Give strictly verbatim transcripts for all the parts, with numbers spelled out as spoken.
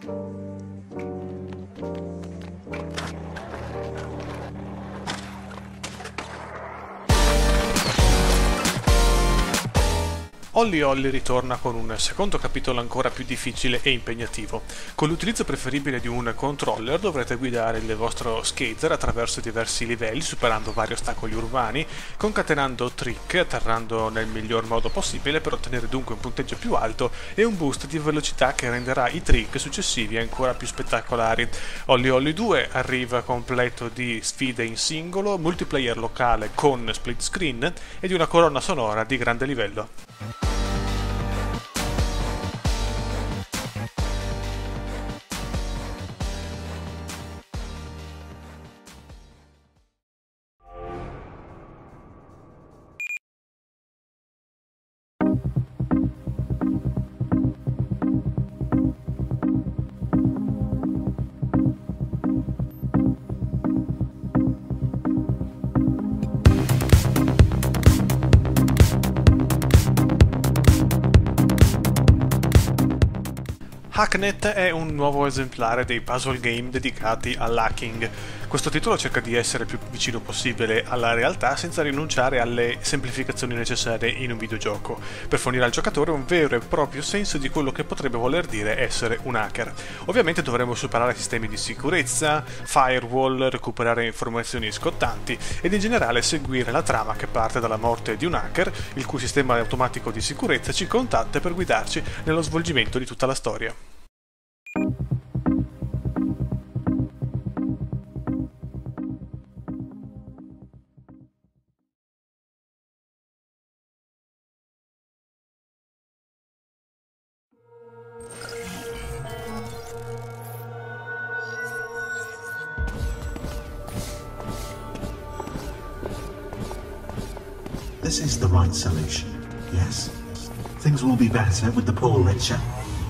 Holly Holly ritorna con un secondo capitolo ancora più difficile e impegnativo. Con l'utilizzo preferibile di un controller dovrete guidare il vostro skater attraverso diversi livelli, superando vari ostacoli urbani, concatenando trick, atterrando nel miglior modo possibile per ottenere dunque un punteggio più alto e un boost di velocità che renderà i trick successivi ancora più spettacolari. Holly Holly due arriva completo di sfide in singolo, multiplayer locale con split screen e di una colonna sonora di grande livello. Hacknet è un nuovo esemplare dei puzzle game dedicati all'hacking. Questo titolo cerca di essere il più vicino possibile alla realtà senza rinunciare alle semplificazioni necessarie in un videogioco, per fornire al giocatore un vero e proprio senso di quello che potrebbe voler dire essere un hacker. Ovviamente dovremo superare sistemi di sicurezza, firewall, recuperare informazioni scottanti ed in generale seguire la trama che parte dalla morte di un hacker, il cui sistema automatico di sicurezza ci contatta per guidarci nello svolgimento di tutta la storia. This is the right solution, yes? Things will be better with the Paul Richer.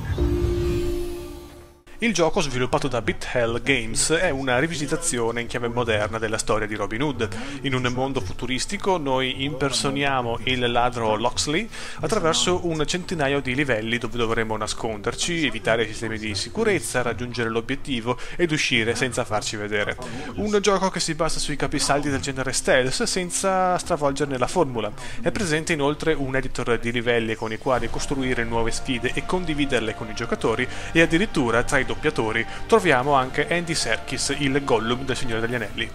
Il gioco, sviluppato da BitHell Games, è una rivisitazione in chiave moderna della storia di Robin Hood. In un mondo futuristico noi impersoniamo il ladro Locksley attraverso un centinaio di livelli dove dovremo nasconderci, evitare i sistemi di sicurezza, raggiungere l'obiettivo ed uscire senza farci vedere. Un gioco che si basa sui capisaldi del genere stealth senza stravolgerne la formula. È presente inoltre un editor di livelli con i quali costruire nuove sfide e condividerle con i giocatori, e addirittura tra i doppiatori troviamo anche Andy Serkis, il Gollum del Signore degli Anelli.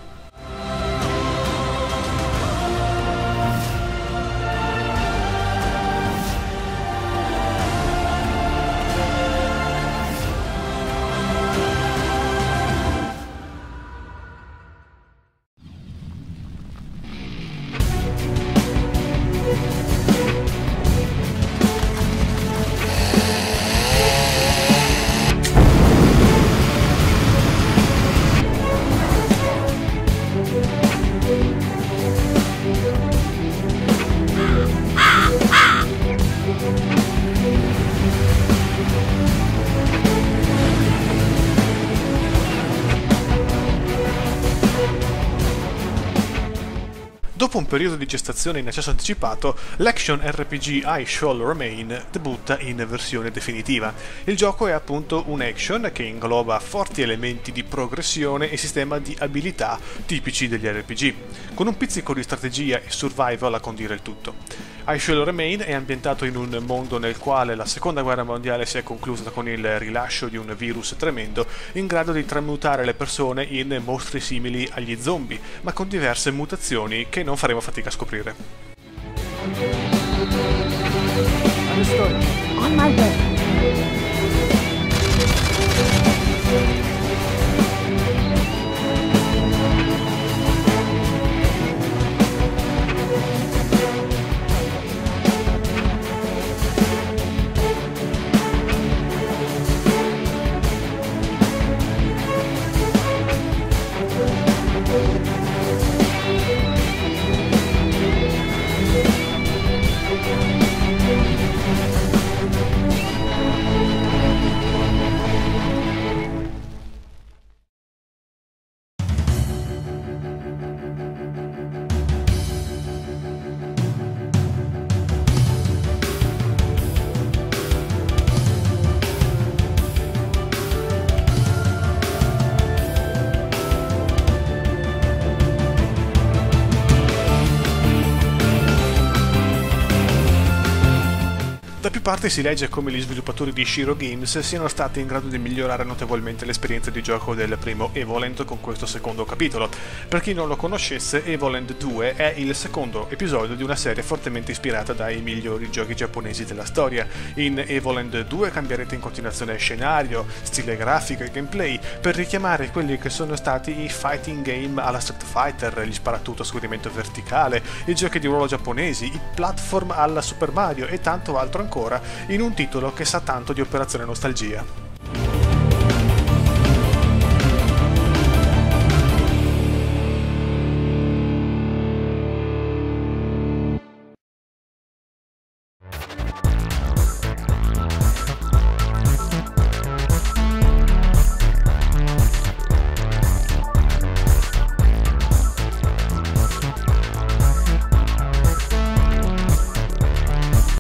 Dopo un periodo di gestazione in accesso anticipato, l'action R P G I Shall Remain debutta in versione definitiva. Il gioco è appunto un action che ingloba forti elementi di progressione e sistema di abilità tipici degli R P G, con un pizzico di strategia e survival a condire il tutto. I Shall Remain è ambientato in un mondo nel quale la seconda guerra mondiale si è conclusa con il rilascio di un virus tremendo in grado di tramutare le persone in mostri simili agli zombie, ma con diverse mutazioni che non faremo fatica a scoprire. On my way. più parti si legge come gli sviluppatori di Shiro Games siano stati in grado di migliorare notevolmente l'esperienza di gioco del primo Evoland con questo secondo capitolo. Per chi non lo conoscesse, Evoland due è il secondo episodio di una serie fortemente ispirata dai migliori giochi giapponesi della storia. In Evoland due cambierete in continuazione scenario, stile grafico e gameplay per richiamare quelli che sono stati i fighting game alla Street Fighter, gli sparatutto a scorrimento verticale, i giochi di ruolo giapponesi, i platform alla Super Mario e tanto altro ancora, in un titolo che sa tanto di operazione nostalgia.